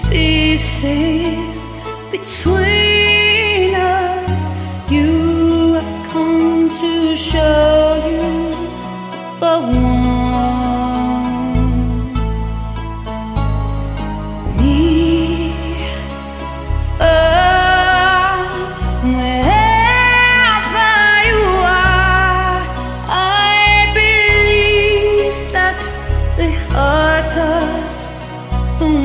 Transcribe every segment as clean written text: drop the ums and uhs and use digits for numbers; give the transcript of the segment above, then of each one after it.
ceases between us. You have come to show you but one. Me, wherever you are, I believe that the heart us the one.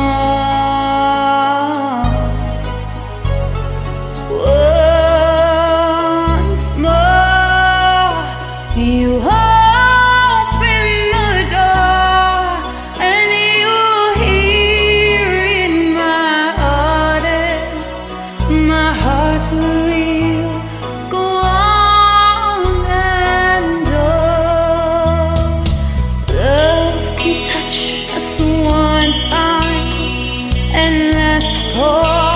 Once more, you open the door, and you hear in my heart, my heart will go on and on. Love can touch us one time and last for